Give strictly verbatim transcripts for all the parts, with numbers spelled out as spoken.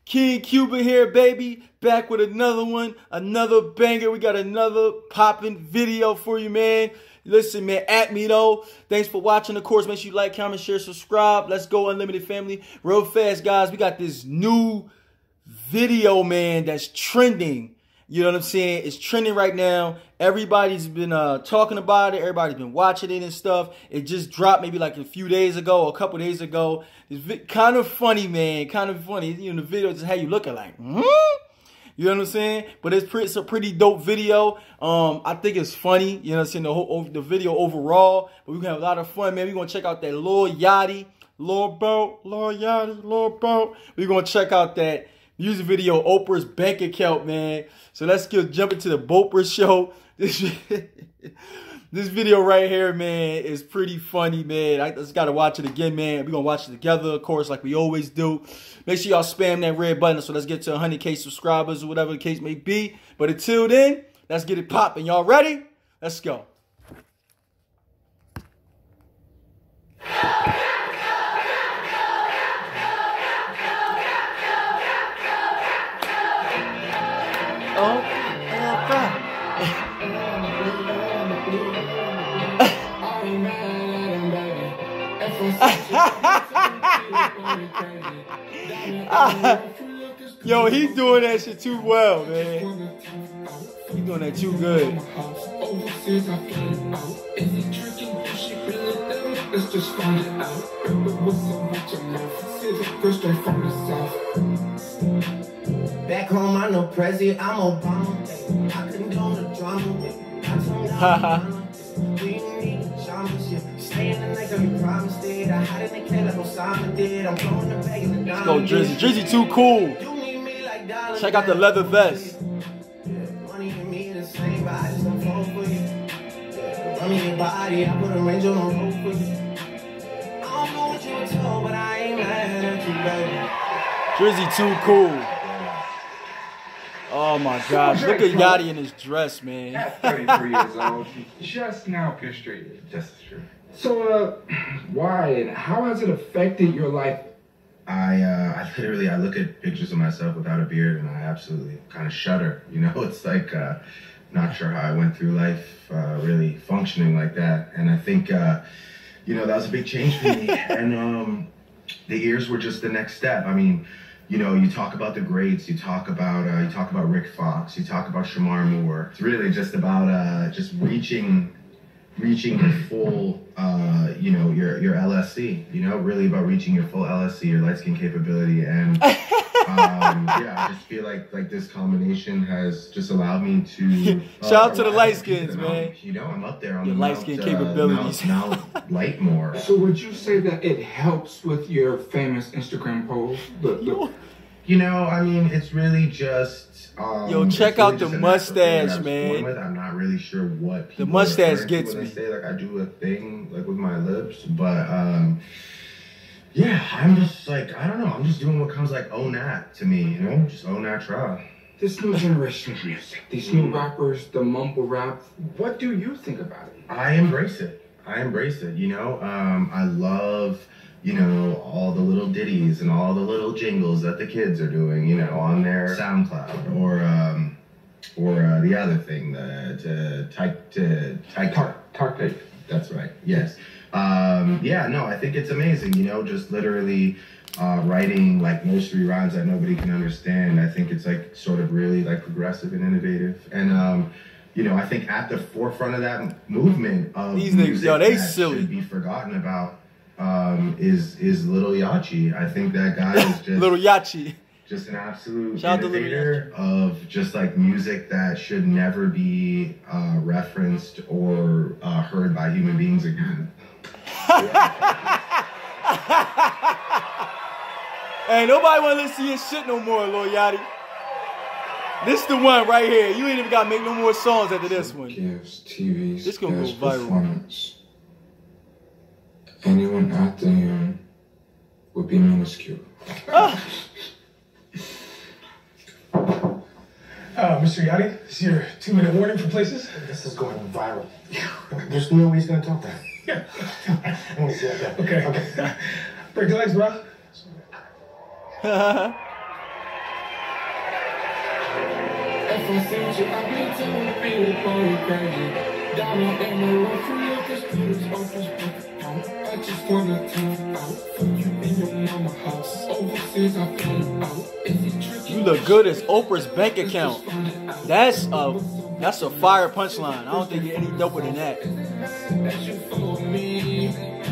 King Cuba here, baby. Back with another one, another banger. We got another popping video for you, man. Listen, man, at me, though. Thanks for watching. Of course, make sure you like, comment, share, subscribe. Let's go, Unlimited family. Real fast, guys. We got this new video, man, that's trending. You know what I'm saying? It's trending right now. Everybody's been uh, talking about it. Everybody's been watching it and stuff. It just dropped maybe like a few days ago, a couple days ago. It's kind of funny, man. Kind of funny. You know, the video just how you looking like, hmm? You know what I'm saying? But it's, pretty, it's a pretty dope video. Um, I think it's funny. You know what I'm saying? The whole the video overall. But we're gonna have a lot of fun, man. We're gonna check out that Lil Yachty, Lil Boat, Lil Yachty, Lil Boat. We're gonna check out that music video, Oprah's bank account, man. So let's get jump into the Oprah show. This, this video right here, man, is pretty funny, man. I just got to watch it again, man. We're going to watch it together, of course, like we always do. Make sure y'all spam that red button. So let's get to one hundred K subscribers or whatever the case may be. But until then, let's get it popping. Y'all ready? Let's go. Oh, oprah. Yo, he's doing that shit too well, man. He's doing that too good. Back home, I'm no president, I'm Obama. I condone the drama. I told Haha. We need a championship. Staying like I'm promised it. I hide in the can like Osama did. I'm going to beg in the Let's go, Drizzy. Drizzy too cool. Check out the leather vest. Money and me the same, but I just don't fall for you. Run me your body, I put a range on the road for you. I don't know what you were told, but I ain't mad at you, baby. Drizzy too cool. Oh my gosh, look at Yachty in his dress, man. At thirty-three years old, just now castrated. Just true. So, uh, why and how has it affected your life? I, uh, I literally, I look at pictures of myself without a beard and I absolutely kind of shudder. You know, it's like, uh, not sure how I went through life, uh, really functioning like that. And I think, uh, you know, that was a big change for me. And, um, the ears were just the next step. I mean, you know, you talk about the greats, you talk about, uh, you talk about Rick Fox, you talk about Shamar Moore. It's really just about, uh, just reaching, reaching your full, uh, you know, your, your L S C, you know, really about reaching your full L S C, your light skin capability. And, um, yeah, I just feel like, like this combination has just allowed me to, uh, shout out to the light skins, man. You know, I'm up there on your the light skin uh, capabilities. Now, now light more. So would you say that it helps with your famous Instagram post? Look, look. You know, I mean, it's really just. Um, Yo, check really out the mustache, man. With. I'm not really sure what people the mustache are gets when me. They say, like, I do a thing like with my lips, but um, yeah, I'm just like I don't know. I'm just doing what comes like au nat to me, you know, just au natural. This new generation of music, these new rappers, the mumble rap. What do you think about it? I embrace it. I embrace it. You know, um, I love. You know, all the little ditties and all the little jingles that the kids are doing, you know, on their SoundCloud or um, or uh, the other thing, the type to type Talk tape. That's right. Yes. Um, yeah. No, I think it's amazing. You know, just literally uh, writing like nursery rhymes that nobody can understand. I think it's like sort of really like progressive and innovative. And um, you know, I think at the forefront of that movement of these niggas, yo, they silly. Should be forgotten about. Um, is is Lil Yachty. I think that guy is just Lil Yachty. Just an absolute Shout innovator of just like music that should never be uh, referenced or uh, heard by human beings again. Hey, nobody want to listen to your shit no more, Lil Yachty. This the one right here. You ain't even got to make no more songs after this one. Gives T V's this gonna go best viral. Performance. Anyone out there would be minuscule. Ah. Uh, Mister Yachty, this is your two-minute warning for places. This is going viral. There's no way he's going to top that. Yeah. I want to see that. Okay. Okay. Break your legs, bro. I just wanna take out. Fuck you in your mama house. Overseas I fly out. Is it tricky? You look good as Oprah's bank account. That's a that's a fire punchline. I don't think you're any doper than that. That you follow me.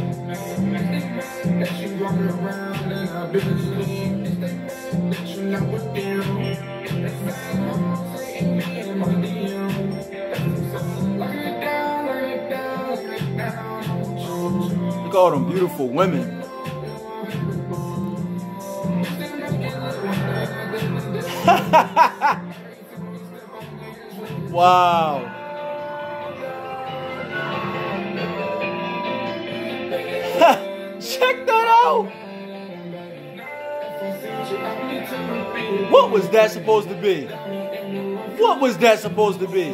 That you walk around and I believe that you not with them. Say me in my D M. Lock it down, lock it down, lock it down. Look at all them beautiful women. Wow. Check that out. What was that supposed to be? What was that supposed to be?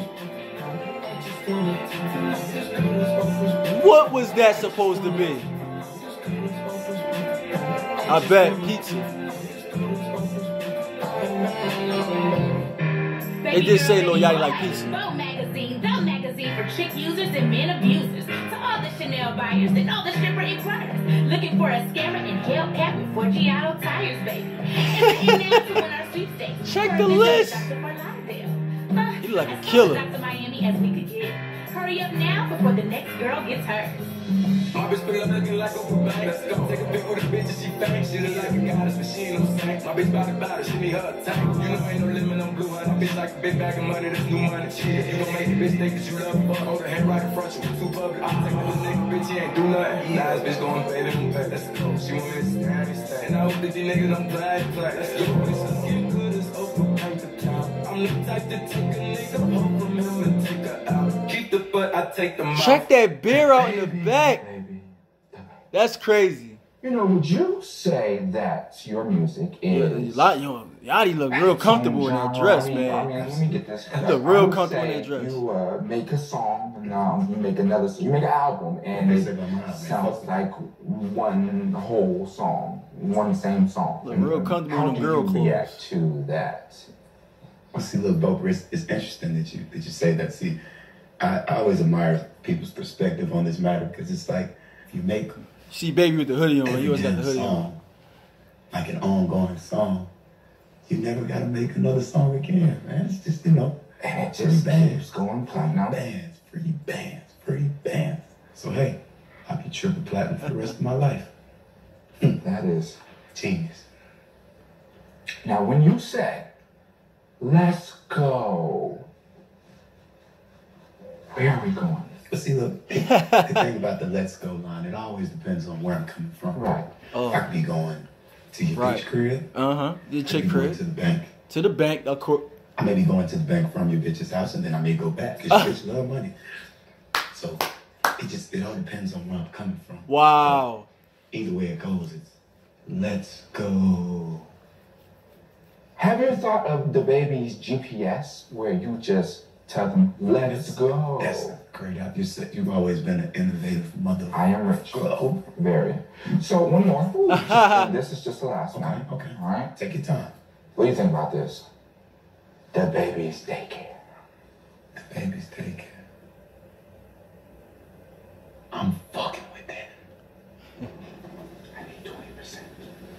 What was that supposed to be? I bet pizza. They did say Lil Yachty like pizza. Magazine, the magazine for chick users and men abusers. To all the Chanel buyers and all the stripper inquirers. Looking for a scammer in Hellcat with four Giotto tires, baby. And we're in now to win our sweepstakes. Check the list. Uh, You look like a killer. Doctor Miami as we could get. Hurry up now before the next girl gets hurt. My bitch pull up looking like Oprah. Let's go. Take a pic with a bitch and she fake. She look like a goddess, but she ain't no saint. My bitch bout it, bout it, she need her tank. You know ain't no limit on blue honey. My bitch like a big bag of money, that's new money. Shit, you gon' make a bitch think that you love her. Hold her hand right in front, you too public. I'm taking this nigga, bitch, he ain't do nothing. Nah, this bitch gon' pay them pay. Let's go. She want me to stand, stand. And I hope that these niggas don't play, play. Let's go. Bitch, let's get good as Oprah bank account. I'm the type to take a nigga home from him and take her out. Keep the butt, I take the mouth. Check that beer out in the back. That's crazy. You know, would you say that your music is... Yeah, yo, Yachty look real comfortable in that dress, I mean, man. I mean, let me get this. You look real I would comfortable in say that dress. You uh, make a song, and um, you make another song. You make an album, and it sounds like one whole song, one same song. Look real comfortable in them girl How do you clothes. react to that? Well, see, look, Boper, it's, it's interesting that you that you say that. See, I, I always admire people's perspective on this matter because it's like if you make See baby with the hoodie on. every You always got the damn hoodie on. song like an ongoing song, you never got to make another song again, man. It's just, you know, And it free just bands, keeps going platinum. bands, free bands, free bands. So hey, I'll be triple platinum for the rest of my life. That is Genius. Now, when you said, let's go, where are we going? But see, look, the thing about the let's go line, it always depends on where I'm coming from. Right. Oh. I could be going to your Right. bitch crib. Uh-huh. The I could chick be going crib. to the bank. To the bank. Of course. I may be going to the bank from your bitch's house, and then I may go back because your bitch love money. So it just, it all depends on where I'm coming from. Wow. Either way it goes, it's let's go. Have you thought of the baby's G P S where you just tell them, let's go? That's great. You said you've always been an innovative mother. I am rich. Go. Very. So one more. And this is just the last Okay, one. okay. All right. Take your time. What do you think about this? The baby's daycare. The baby's daycare. I'm fucking with that. I need twenty percent.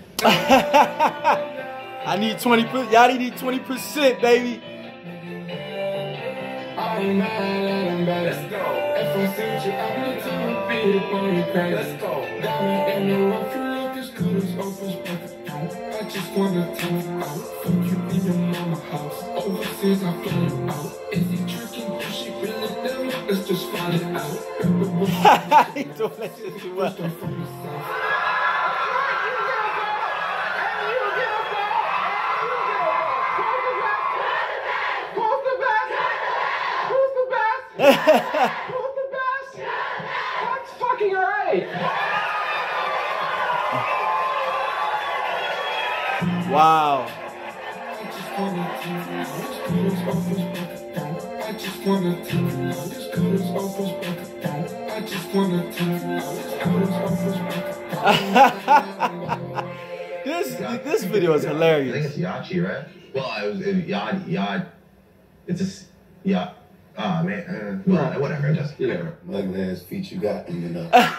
I need twenty percent. Yachty need twenty percent, baby. Let's go. If I sent you out the time, be the bunny crazy. Let's go. Down in the rough, you look as good as Oprah's bank account. I just wanna take you out. Fuck you in your mama house. Overseas, I fly you out. Is he tricking? Does she really them? Let's just find it out. He doing that shit too much. From the south. Who's the best? That's fucking right. Wow. I just wanna take you out as good as Oprah's bank account. I just wanna take you out as good as Oprah's bank account. This this video is I think hilarious. it's Yachty, right? Well, it was it, Yachty, Yachty. It's just, yeah. Ah, man. Uh, well, whatever. It doesn't Yeah. matter. Ugly ass feet you got, and then uh.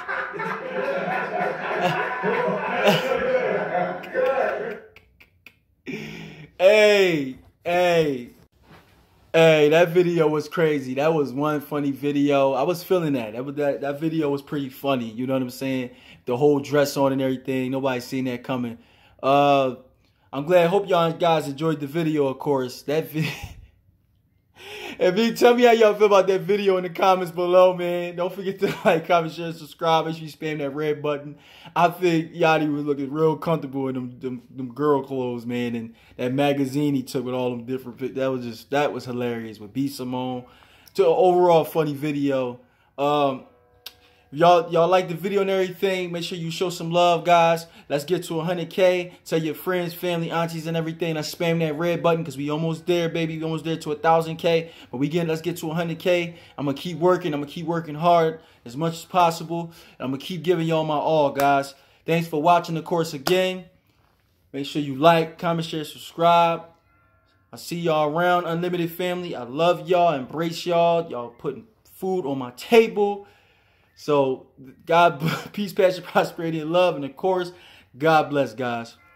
Hey, hey, hey, that video was crazy. That was one funny video. I was feeling that. That was that that video was pretty funny. You know what I'm saying? The whole dress on and everything. Nobody seen that coming. Uh, I'm glad. Hope y'all guys enjoyed the video. Of course, that video. And me, tell me how y'all feel about that video in the comments below, man. Don't forget to like, comment, share, and subscribe. Make sure you spam that red button. I think Yachty was looking real comfortable in them, them, them girl clothes, man. And that magazine he took with all them different pictures. That was just, that was hilarious with B. Simone. To an overall funny video. Um, Y'all, y'all like the video and everything. Make sure you show some love, guys. Let's get to one hundred K. Tell your friends, family, aunties, and everything. Let's spam that red button because we almost there, baby. We almost there to one thousand K. But we get, let's get to one hundred K. I'm going to keep working. I'm going to keep working hard as much as possible. And I'm going to keep giving y'all my all, guys. Thanks for watching the course again. Make sure you like, comment, share, subscribe. I'll see y'all around, Unlimited family. I love y'all. Embrace y'all. Y'all putting food on my table. So, God, peace, passion, prosperity, and love. And, of course, God bless, guys.